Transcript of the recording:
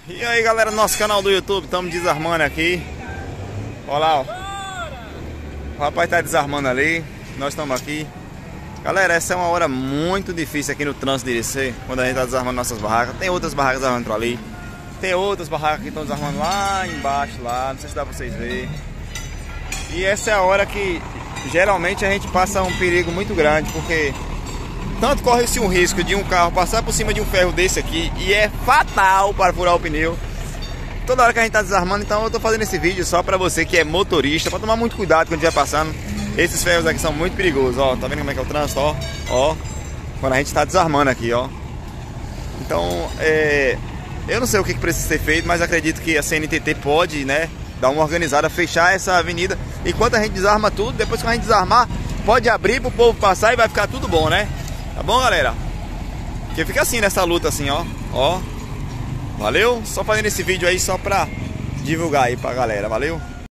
E aí galera do nosso canal do YouTube, estamos desarmando aqui. Olha lá, ó. O rapaz tá desarmando ali, nós estamos aqui. Galera, essa é uma hora muito difícil aqui no trânsito de Irecê, quando a gente tá desarmando nossas barracas. Tem outras barracas desarmando por ali. Tem outras barracas que estão desarmando lá embaixo, lá, não sei se dá pra vocês verem. E essa é a hora que geralmente a gente passa um perigo muito grande, porque tanto corre-se um risco de um carro passar por cima de um ferro desse aqui, e é fatal para furar o pneu toda hora que a gente tá desarmando. Então eu tô fazendo esse vídeo só para você que é motorista, para tomar muito cuidado quando estiver passando. Esses ferros aqui são muito perigosos, ó. Tá vendo como é que é o trânsito, ó? Ó, quando a gente tá desarmando aqui, ó. Então, eu não sei o que precisa ser feito, mas acredito que a CNTT pode, né, dar uma organizada, fechar essa avenida enquanto a gente desarma tudo. Depois que a gente desarmar, pode abrir pro povo passar e vai ficar tudo bom, né? Tá bom, galera? Porque fica assim nessa luta, assim, ó. Ó. Valeu? Só fazendo esse vídeo aí só pra divulgar aí pra galera. Valeu?